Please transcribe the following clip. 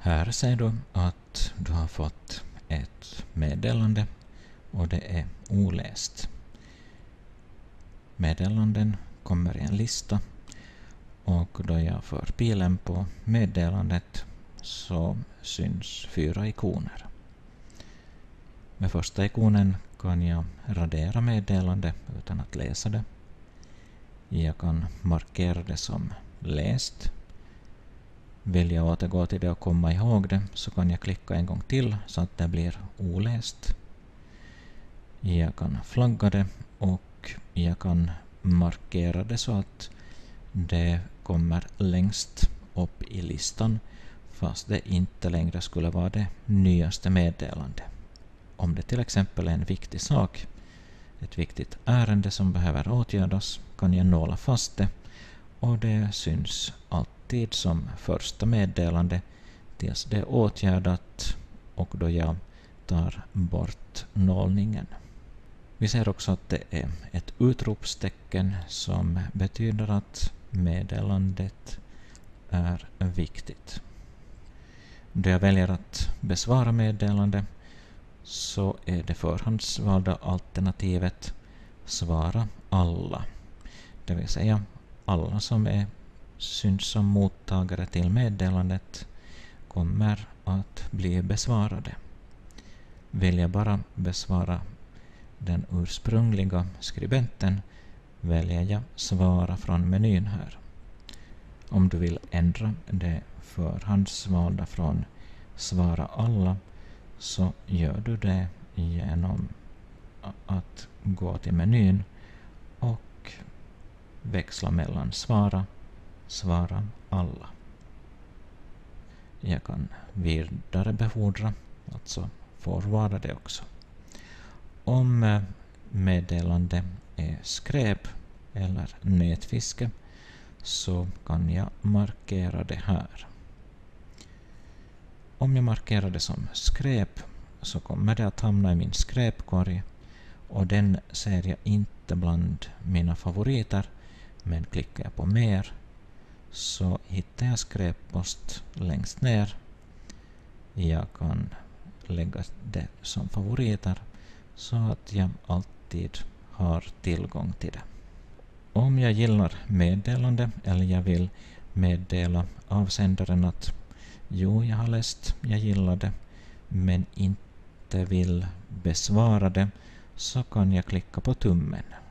Här ser du att du har fått ett meddelande och det är oläst. Meddelanden kommer i en lista och då jag för pilen på meddelandet så syns 4 ikoner. Med första ikonen kan jag radera meddelande utan att läsa det. Jag kan markera det som läst. Vill jag återgå till det och komma ihåg det så kan jag klicka en gång till så att det blir oläst. Jag kan flagga det och jag kan markera det så att det kommer längst upp i listan fast det inte längre skulle vara det nyaste meddelandet. Om det till exempel är en viktig sak, ett viktigt ärende som behöver åtgärdas, kan jag nåla fast det och det syns alltid som första meddelande tills det är åtgärdat och då jag tar bort nålningen. Vi ser också att det är ett utropstecken som betyder att meddelandet är viktigt. Då jag väljer att besvara meddelande så är det förhandsvalda alternativet svara alla. Det vill säga alla som syns som mottagare till meddelandet kommer att bli besvarade. Vill jag bara besvara den ursprungliga skribenten väljer jag svara från menyn här. Om du vill ändra det förhandsvalda från svara alla så gör du det genom att gå till menyn och växla mellan svara alla. Jag kan vidarebefordra, alltså forwarda det också. Om meddelande är skräp eller nätfiske så kan jag markera det här. Om jag markerar det som skräp så kommer det att hamna i min skräpkorg och den ser jag inte bland mina favoriter, men klickar jag på mer så hittar jag skräppost längst ner. Jag kan lägga det som favoriter så att jag alltid har tillgång till det. Om jag gillar meddelande eller jag vill meddela avsändaren att jo, jag har läst, jag gillar det, men inte vill besvara det så kan jag klicka på tummen.